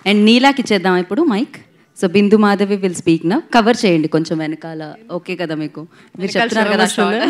And నీలాకి ఇచ్చేద్దాం ఇప్పుడు mic. So Bindu Madhavi will speak నా. కవర్ చేయండి కొంచెం వెనకాల, ఓకే కదా మీకు? మీరు చెప్తున్నారు కదా.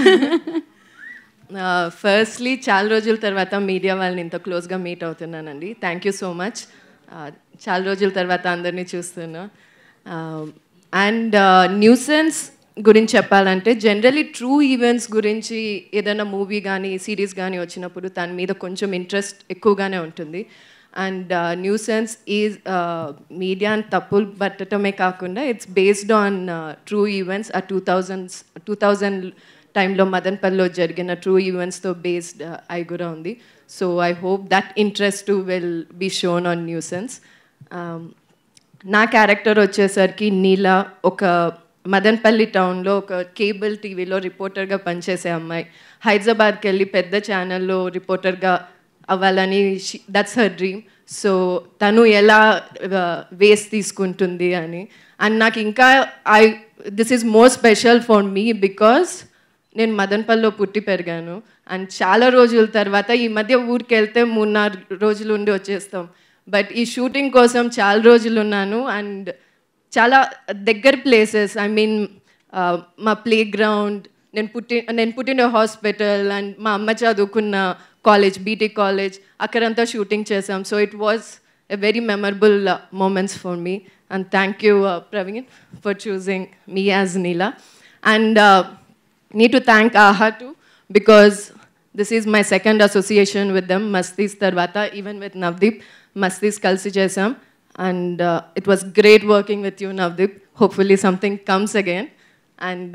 ఫస్ట్లీ చాలా రోజుల తర్వాత మీడియా వాళ్ళని ఇంత క్లోజ్గా మీట్ అవుతున్నానండి. Thank you so much. చాలా రోజుల తర్వాత అందరినీ చూస్తున్నా. అండ్ న్యూసెన్స్ గురించి చెప్పాలంటే జనరలీ ట్రూ ఈవెంట్స్ గురించి ఏదైనా మూవీ కానీ సిరీస్ కానీ వచ్చినప్పుడు దాని మీద కొంచెం ఇంట్రెస్ట్ ఎక్కువగానే ఉంటుంది. అండ్ న్యూసెన్స్ ఈజ్ మీడియా అని తప్పులు పట్టడమే కాకుండా it's based on true events. ఆ 2000 టైంలో మదనపల్లిలో జరిగిన ట్రూ ఈవెంట్స్తో బేస్డ్ అయి కూడా ఉంది. So I hope that interest will be shown on Newsense. నా క్యారెక్టర్ వచ్చేసరికి నీలా, ఒక మదనపల్లి టౌన్లో ఒక కేబుల్ టీవీలో రిపోర్టర్గా పనిచేసే అమ్మాయి. హైదరాబాద్కి వెళ్ళి పెద్ద ఛానల్లో రిపోర్టర్గా అవ్వాలని దట్స్ హర్ డ్రీమ్. సో తను ఎలా వేస్ తీసుకుంటుంది అని. అండ్ నాకు ఇంకా this is more special for me because నేను మదనపల్లిలో పుట్టి పెరిగాను. అండ్ చాలా రోజుల తర్వాత ఈ మధ్య ఊరికి వెళ్తే 3-4 రోజులు ఉండి వచ్చేస్తాం. బట్ ఈ షూటింగ్ కోసం చాలా రోజులు ఉన్నాను. అండ్ చాలా దగ్గర ప్లేసెస్, ఐ మీన్ మా ప్లే గ్రౌండ్, నేను పుట్టిన హాస్పిటల్ అండ్ మా అమ్మ చదువుకున్న కాలేజ్, బీటీ కాలేజ్, అక్కడంతా షూటింగ్ చేసాం. So it was a very memorable moments for me. And thank you Praveen for choosing me as Neela. And need to thank AHA too, because this is my second association with them. Mastis tarvata, even with Navdeep, Mastis kalsi chesam, and it was great working with you, Navdeep. Hopefully something comes again. And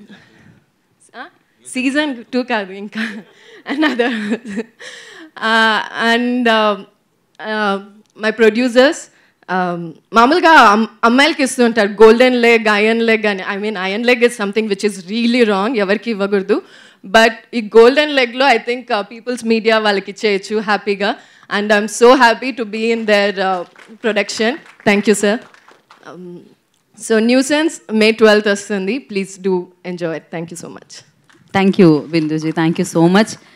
season 2 kaadu inka another. And my producers, మామూలుగా అమ్మాయిలకి ఇస్తుంటారు golden leg, iron leg అని. I mean iron leg is something which is really wrong, ఎవరికి ఇవ్వకూడదు. But ఈ golden లెగ్లో I think peoples media వాళ్ళకి ఇచ్చేయచ్చు హ్యాపీగా. And I'm so happy to be in their production. Thank you sir. So Nuisance May 12th వస్తుంది. Please do enjoy. Thank you so much. Thank you Bindu ji, thank you so much.